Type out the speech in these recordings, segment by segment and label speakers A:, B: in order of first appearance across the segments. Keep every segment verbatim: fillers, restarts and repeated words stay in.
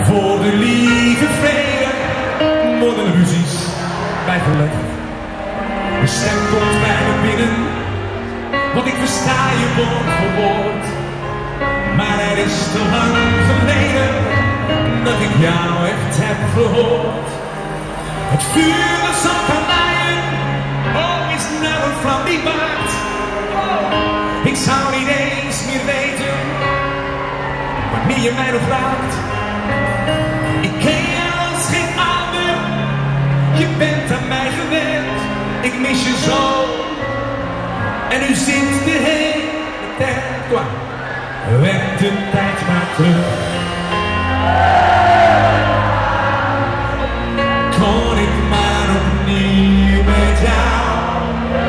A: Voor de lieve vrede worden de ruzies bijgelegd. De stem komt bij me binnen, want ik versta je woord voor woord. Maar er is te lang geleden dat ik jou echt heb gehoord. Het vuur dat zal kan laaien, oh, is nou een vlam die waakt. Oh, ik zou niet eens meer weten wanneer je mij nog raakt. Ik ken je als geen ander, je bent aan mij gewend. Ik mis je zo, en nu zit de hele tijd klaar. Werkt de tijd maar terug. Kon ik maar opnieuw met jou.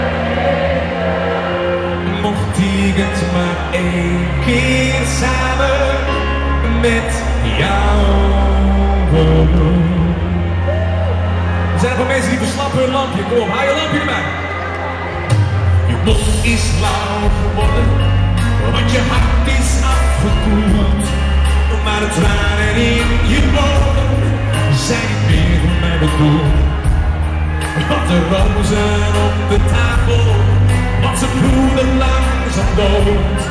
A: Mocht ik het maar één keer samen met jou doen. Er zijn er wel mensen die verslappen hun lampje. Kom op, haal je lampje erbij. Je mond is lauw geworden, want je hart is afgekoeld. Maar de tranen in je ogen zijn niet meer voor mij bedoeld. Want de rozen op de tafel, want ze bloeden langzaam dood.